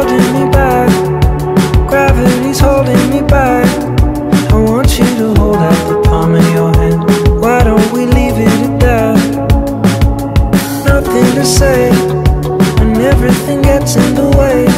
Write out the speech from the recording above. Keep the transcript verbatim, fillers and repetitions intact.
holding me back, gravity's holding me back. I want you to hold out the palm of your hand. Why don't we leave it at that? Nothing to say when everything gets in the way.